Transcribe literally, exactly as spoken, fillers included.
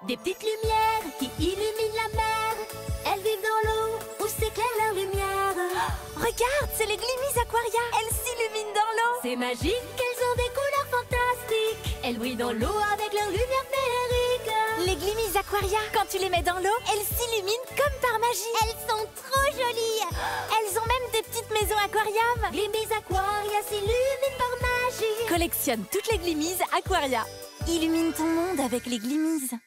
Des petites lumières qui illuminent la mer. Elles vivent dans l'eau où s'éclaire leur lumière. Oh, regarde, c'est les Glimis Aquaria. Elles s'illuminent dans l'eau. C'est magique, elles ont des couleurs fantastiques. Elles brillent dans l'eau avec leur lumière féerique. Les Glimis Aquaria, quand tu les mets dans l'eau, elles s'illuminent comme par magie. Elles sont trop jolies. Elles ont même des petites maisons aquarium. Glimis Aquaria s'illuminent par magie. Collectionne toutes les Glimis Aquaria. Illumine ton monde avec les Glimis.